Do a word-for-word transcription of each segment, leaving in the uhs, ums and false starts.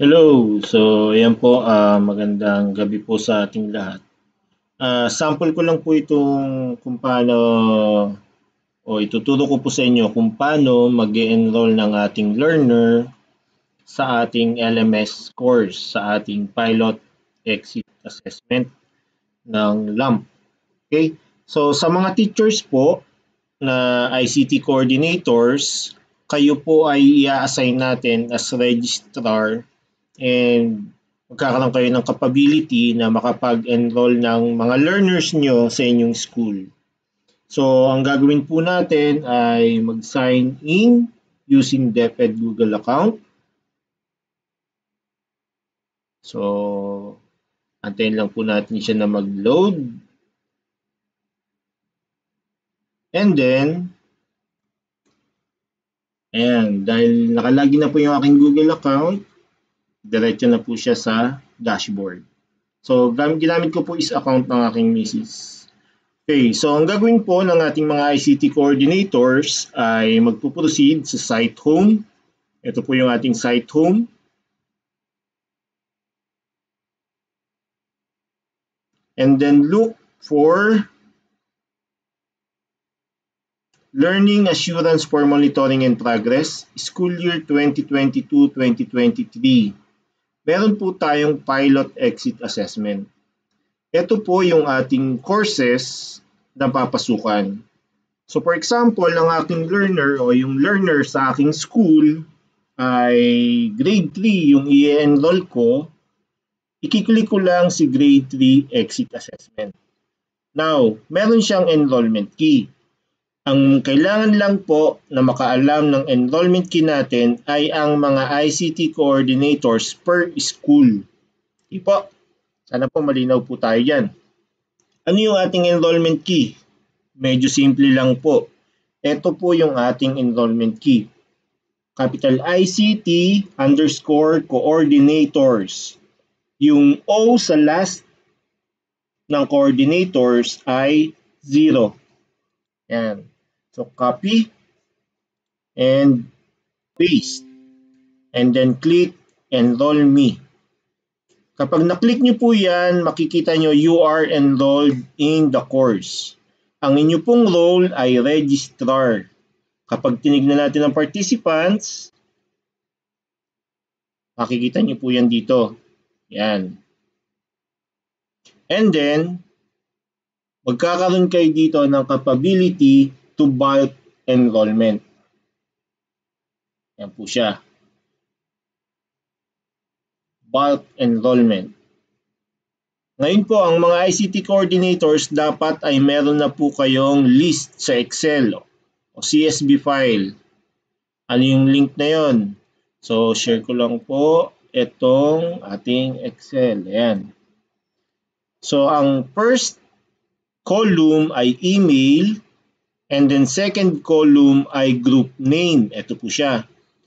Hello! So, ayan po, ah, magandang gabi po sa ating lahat. Ah, sample ko lang po itong kung paano o ituturo ko po sa inyo kung paano mag-e-enroll ng ating learner sa ating L M S course, sa ating Pilot Exit Assessment ng LAMP. Okay? So, sa mga teachers po na I C T coordinators, kayo po ay i-assign natin as registrar and magkakaroon kayo ng capability na makapag-enroll ng mga learners nyo sa inyong school. So, ang gagawin po natin ay mag-sign in using DepEd Google account. So, antayin lang po natin siya na mag-load. And then, ayan, dahil nakalagin na po yung aking Google account, diretso na po siya sa dashboard. So, ginamit ko po is account ng aking misis. Okay, so ang gagawin po ng ating mga I C T coordinators ay magpo-proceed sa site home. Ito po yung ating site home. And then look for Learning Assurance for Monitoring and Progress, School Year twenty twenty-two twenty twenty-three. Meron po tayong Pilot Exit Assessment. Ito po yung ating courses na papasukan. So for example, ang aking learner o yung learner sa aking school ay grade three yung i-enroll ko, ikiklik ko lang si grade three exit assessment. Now, meron siyang enrollment key. Ang kailangan lang po na makaalam ng enrollment key natin ay ang mga I C T coordinators per school. Okay po, sana po malinaw po tayo dyan. Ano yung ating enrollment key? Medyo simple lang po. Ito po yung ating enrollment key. Capital I C T underscore coordinators. Yung O sa last ng coordinators ay zero. Yan. So copy and paste. And then click enroll me. Kapag na-click nyo po yan, makikita nyo you are enrolled in the course. Ang inyo pong role ay registrar. Kapag tinignan natin ang participants, makikita niyo po yan dito. Yan. And then, magkakaroon kayo dito ng capability to bulk enrollment. Yan po siya. Bulk enrollment. Ngayon po, ang mga I C T coordinators dapat ay meron na po kayong list sa Excel o C S V file. Ano yung link na yon? So, share ko lang po itong ating Excel. Ayan. So, ang first column ay email and then second column ay group name. Ito po siya.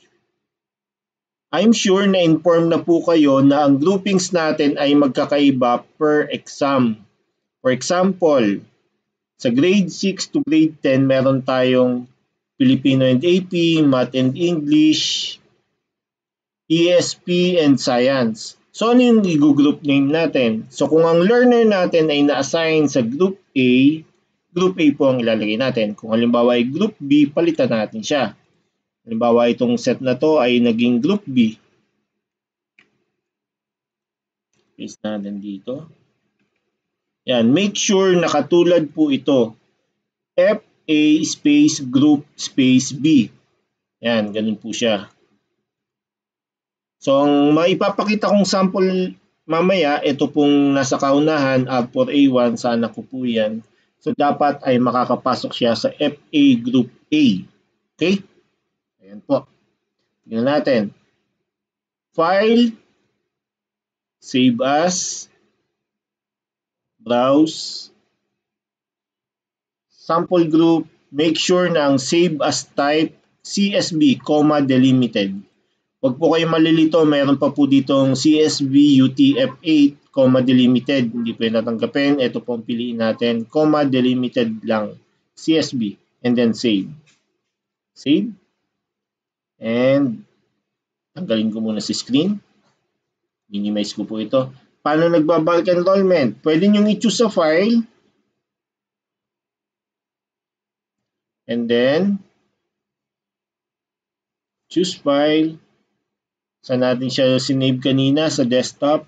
I'm sure na inform na po kayo na ang groupings natin ay magkakaiba per exam. For example, sa grade six to grade ten, meron tayong Filipino and A P, Math and English, E S P, and Science. So, ano yung i-group name natin? So, kung ang learner natin ay na-assign sa Group A, Group A po ang ilalagay natin. Kung halimbawa ay Group B, palitan natin siya. Halimbawa, itong set na to ay naging Group B. Paste natin dito. Yan, make sure nakatulad po ito. F A space Group space B. Yan, ganun po siya. So, ang maipapakita kong sample mamaya, ito pong nasa kaunahan, A for A one, sana ko po yan. So, dapat ay makakapasok siya sa F A Group A. Okay? Ayan po. Tingnan natin. File, save as, browse, sample group, make sure na ang save as type C S V, comma delimited. Huwag po kayo malilito, mayroon pa po ditong C S V U T F eight, comma delimited. Hindi po yung natanggapin. Ito po ang piliin natin, comma delimited lang. C S V. And then save. Save. And tanggalin ko muna si screen. Minimize ko po ito. Paano nagba-bulk enrollment? Pwede nyo i-choose sa file. And then, choose file. Saan natin siya sinave kanina sa desktop.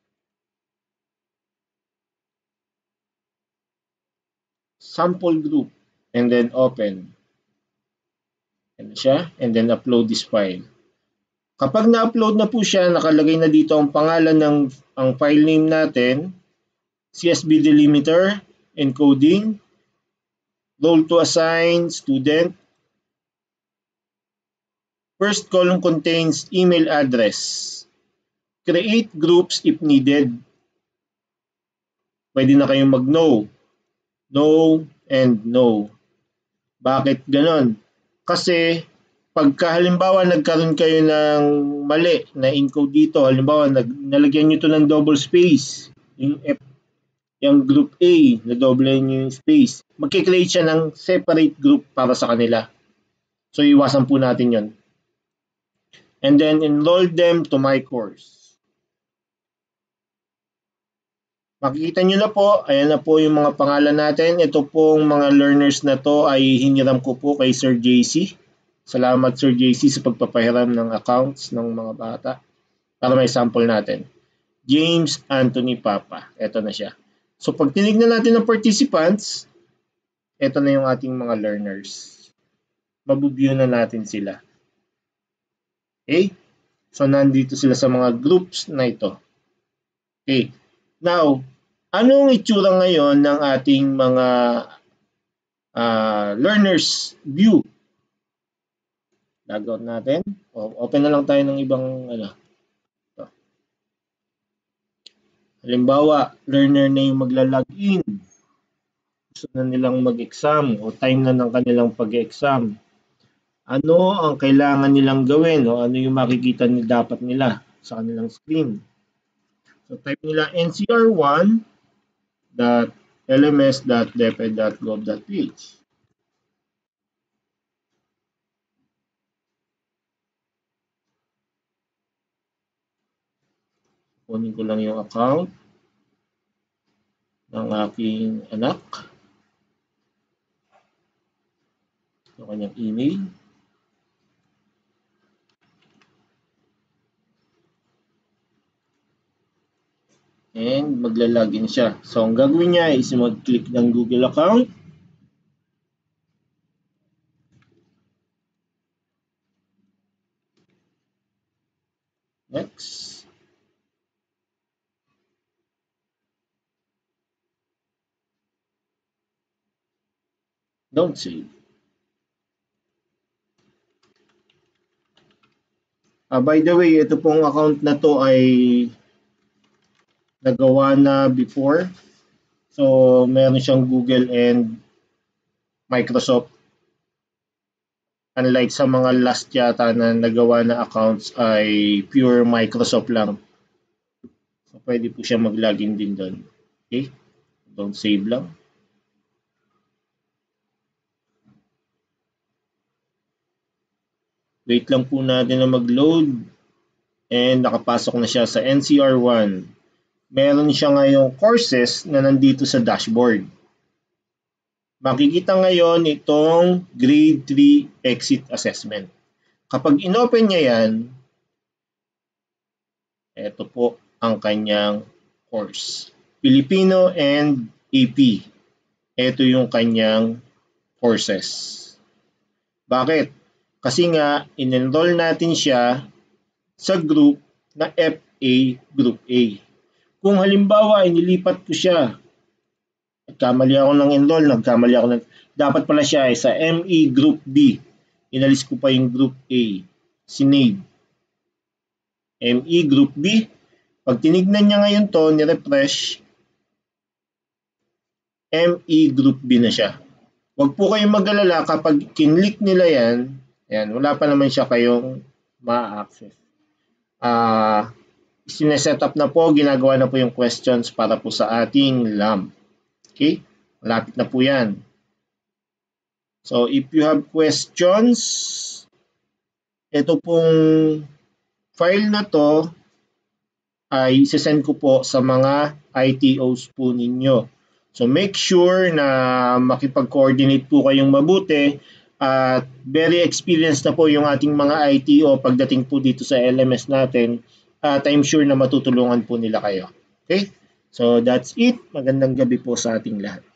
Sample group. And then open. Ano siya? And then upload this file. Kapag na-upload na po siya, nakalagay na dito ang pangalan ng ang file name natin, C S V delimiter, encoding, role to assign, student. First column contains email address. Create groups if needed. Pwede na kayong mag-no. No and no. Bakit ganon? Kasi pagka halimbawa nagkaroon kayo ng mali na encode dito, halimbawa nag, nalagyan nyo ito ng double space, yung F, yung group A, na double nyo yung space, magkikreate siya ng separate group para sa kanila. So iwasan po natin yon. And then enroll them to my course. Makikita nyo na po, ayan na po yung mga pangalan natin. Ito pong mga learners na to ay hiniram ko po kay Sir J C. Salamat Sir J C sa pagpapahiram ng accounts ng mga bata. Para may sample natin. James Anthony Papa. Ito na siya. So pag tinignan natin ng participants, ito na yung ating mga learners. Mabubview na natin sila. Okay? So nandito sila sa mga groups na ito. Okay. Now, anong itsura ngayon ng ating mga uh, learners view? Logout natin. O, open na lang tayo ng ibang ano. Ito. Halimbawa, learner na yung magla-login. Gusto na nilang mag-exam o time na ng kanilang pag-exam. Ano ang kailangan nilang gawin o ano yung makikita nila dapat nila sa kanilang screen. So type nila N C R one dot L M S dot deped dot gov dot P H. Kunin ko lang yung account ng aking anak. Yung kanyang email. And magla-login siya. So ang gagawin niya is mag-click ng Google account. Next. Don't save. Uh, by the way, ito pong account na to ay nagawa na before. So, meron siyang Google and Microsoft. Unlike sa mga last yata na nagawa na accounts ay pure Microsoft lang. So, pwede po siya mag-login din doon. Okay? Don't save lang. Wait lang po natin na mag-load. And nakapasok na siya sa N C R one. Meron siya ngayong courses na nandito sa dashboard. Makikita ngayon itong grade three exit assessment. Kapag inopen niya yan, ito po ang kanyang course. Filipino and A P. Ito yung kanyang courses. Bakit? Kasi nga, in-enroll natin siya sa group na F A Group A. Kung halimbawa, inilipat ko siya, nagkamali ako ng enroll, nagkamali ako ng, dapat pala siya ay sa M E Group B. Inalis ko pa yung Group A. Sinave. M E Group B. Pag tinignan niya ngayon to, ni-refresh, M E Group B na siya. Huwag po kayong mag-alala kapag kinlik nila yan, yan, wala pa naman siya kayong ma-access. Ah... Uh, sineset up na po, ginagawa na po yung questions para po sa ating L A M. Okay? Malapit na po yan. So, if you have questions, ito pong file na to ay isesend ko po sa mga I T Os po ninyo. So make sure na makipag-coordinate po kayong mabuti at very experienced na po yung ating mga I T O pagdating po dito sa L M S natin at I'm sure na matutulungan po nila kayo. Okay? So that's it. Magandang gabi po sa ating lahat.